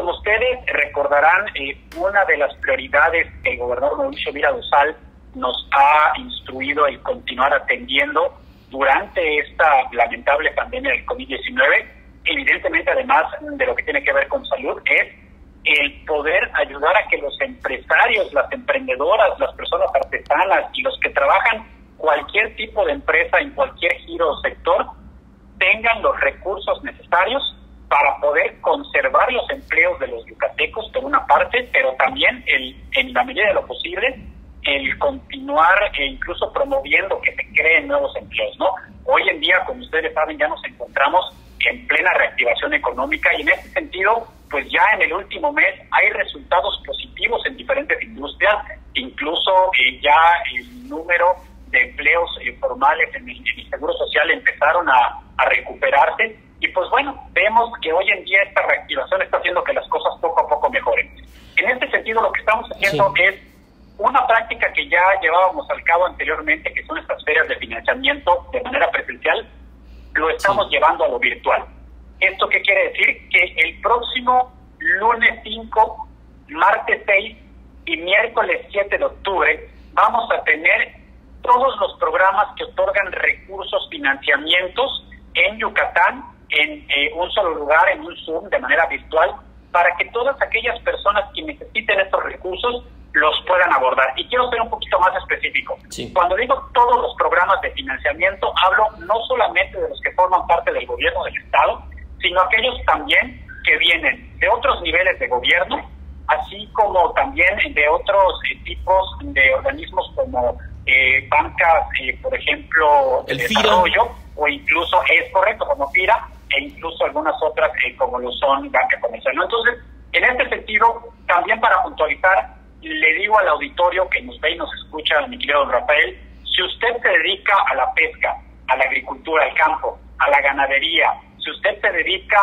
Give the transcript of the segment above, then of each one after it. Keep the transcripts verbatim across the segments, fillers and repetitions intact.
como ustedes recordarán, eh, una de las prioridades que el gobernador Mauricio Vera Dosal nos ha instruido el continuar atendiendo durante esta lamentable pandemia del COVID diecinueve, evidentemente además de lo que tiene que ver con salud, es el poder ayudar a que los empresarios, las emprendedoras, las personas artesanas y los que trabajan cualquier tipo de empresa en cualquier giro o sector tengan los recursos necesarios para poder conservar los empleos de los yucatecos, por una parte, pero también, el, en la medida de lo posible, el continuar e incluso promoviendo que se creen nuevos empleos, ¿no? Hoy en día, como ustedes saben, ya nos encontramos en plena reactivación económica y en ese sentido, pues ya en el último mes hay resultados positivos en diferentes industrias, incluso eh, ya el número de empleos eh, formales en el, en el Seguro Social empezaron a, a recuperarse. Y pues bueno, vemos que hoy en día esta reactivación está haciendo que las cosas poco a poco mejoren. En este sentido, lo que estamos haciendo sí. es una práctica que ya llevábamos al cabo anteriormente, que son estas ferias de financiamiento de manera presencial, lo estamos sí. llevando a lo virtual. ¿Esto qué quiere decir? Que el próximo lunes cinco, martes seis y miércoles siete de octubre vamos a tener todos los programas que otorgan recursos, financiamientos en Yucatán, en eh, un solo lugar, en un Zoom, de manera virtual, para que todas aquellas personas que necesiten estos recursos los puedan abordar. Y quiero ser un poquito más específico. Sí. Cuando digo todos los programas de financiamiento, hablo no solamente de los que forman parte del gobierno del Estado, sino aquellos también que vienen de otros niveles de gobierno, así como también de otros eh, tipos de organismos como eh, bancas, eh, por ejemplo, de desarrollo, o incluso, es correcto, como FIRA, e incluso algunas otras eh, como lo son banca comercial, ¿no? Entonces, en este sentido, también para puntualizar, le digo al auditorio que nos ve y nos escucha, mi querido don Rafael, si usted se dedica a la pesca, a la agricultura, al campo, a la ganadería, si usted se dedica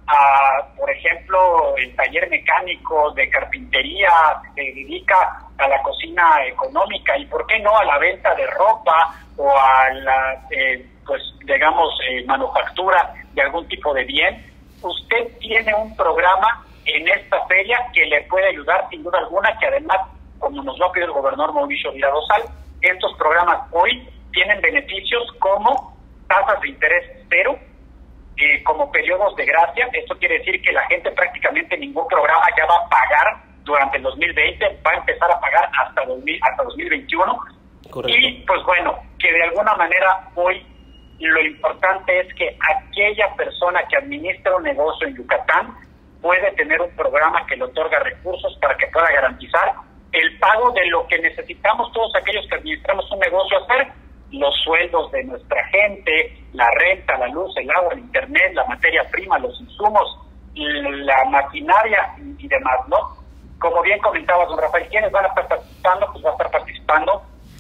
a, por ejemplo, el taller mecánico de carpintería, se dedica a la cocina económica y, ¿por qué no?, a la venta de ropa o a la, eh, pues, digamos, eh, manufactura de algún tipo de bien, usted tiene un programa en esta feria que le puede ayudar sin duda alguna, que además, como nos lo ha pedido el gobernador Mauricio Vera Dosal, estos programas hoy tienen beneficios como tasas de interés cero, eh, como periodos de gracia. Esto quiere decir que la gente prácticamente ningún programa ya va a pagar durante el dos mil veinte, va a empezar a pagar hasta, dos mil, hasta dos mil veintiuno. Correcto. Y pues bueno, que de alguna manera hoy lo importante es que aquella persona que administra un negocio en Yucatán puede tener un programa que le otorga recursos para que pueda garantizar el pago de lo que necesitamos todos aquellos que administramos un negocio hacer, los sueldos de nuestra gente, la renta, la luz, el agua, el internet, la materia prima, los insumos, la maquinaria y demás, ¿no? Como bien comentaba don Rafael, ¿quiénes van a estar participando? Pues va a estar participando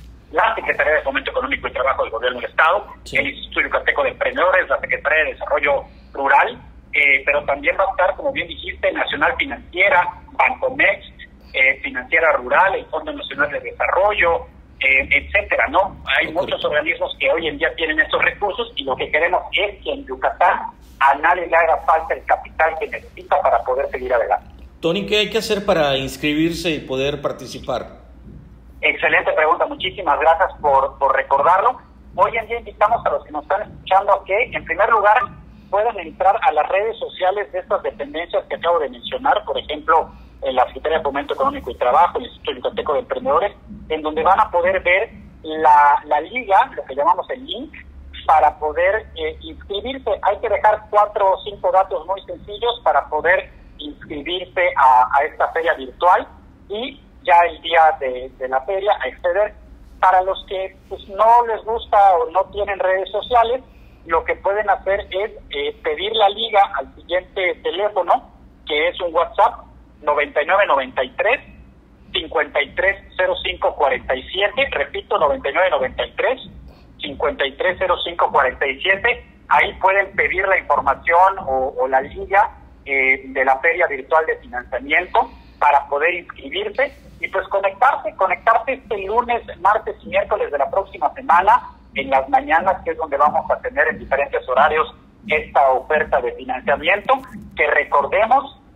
la Secretaría de Fomento Económico y Trabajo del Gobierno del Estado, sí. el Instituto Yucateco de Emprendedores, la Secretaría de Desarrollo Rural, eh, pero también va a estar, como bien dijiste, Nacional Financiera, Bancomex, eh, Financiera Rural, el Fondo Nacional de Desarrollo, eh, etcétera, ¿no? Hay muchos correcto. organismos que hoy en día tienen estos recursos y lo que queremos es que en Yucatán a nadie le haga falta el capital que necesita para poder seguir adelante. Tony, ¿qué hay que hacer para inscribirse y poder participar? Excelente pregunta, muchísimas gracias por, por recordarlo. Hoy en día invitamos a los que nos están escuchando a que, en primer lugar, puedan entrar a las redes sociales de estas dependencias que acabo de mencionar, por ejemplo, en la Secretaría de Fomento Económico y Trabajo, el Instituto Yucateco de Emprendedores, en donde van a poder ver la, la liga, lo que llamamos el link, para poder eh, inscribirse. Hay que dejar cuatro o cinco datos muy sencillos para poder inscribirse a, a esta feria virtual y ya el día de, de la feria acceder. Para los que pues no les gusta o no tienen redes sociales, lo que pueden hacer es eh, pedir la liga al siguiente teléfono, que es un WhatsApp noventa y nueve noventa y tres cincuenta y tres cero cinco cuarenta y siete, repito, noventa y nueve noventa y tres cincuenta y tres cero cinco cuarenta y siete. Ahí pueden pedir la información o, o la liga eh, de la feria virtual de financiamiento para poder inscribirse y pues conectarse, conectarse este lunes, martes y miércoles de la próxima semana en las mañanas, que es donde vamos a tener en diferentes horarios esta oferta de financiamiento, que recordemos,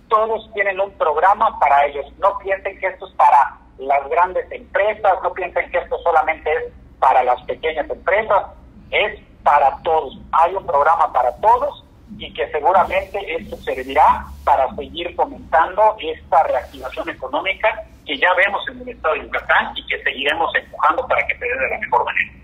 todos tienen un programa para ellos. No piensen que esto es para las grandes empresas, no piensen que esto solamente es para las pequeñas empresas, es para todos. Hay un programa para todos y que seguramente esto servirá para seguir fomentando esta reactivación económica que ya vemos en el estado de Yucatán y que seguiremos empujando para que se dé de la mejor manera.